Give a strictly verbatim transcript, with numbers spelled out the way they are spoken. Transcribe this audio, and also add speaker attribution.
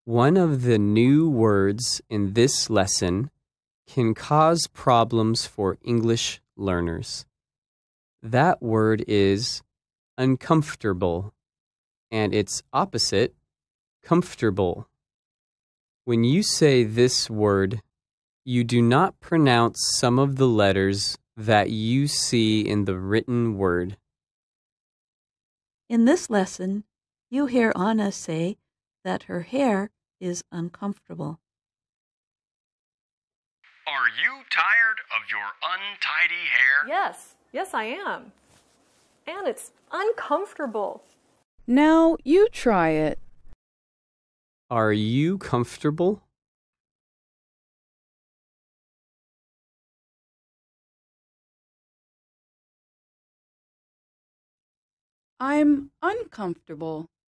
Speaker 1: One of the new words in this lesson can cause problems for English learners. That word is uncomfortable, and its opposite, comfortable. When you say this word, you do not pronounce some of the letters that you see in the written word.
Speaker 2: In this lesson, you hear Anna say that her hair is uncomfortable.
Speaker 3: Are you tired of your untidy hair?
Speaker 4: Yes, yes I am. And it's uncomfortable.
Speaker 5: Now you try it.
Speaker 1: Are you comfortable?
Speaker 5: I'm uncomfortable.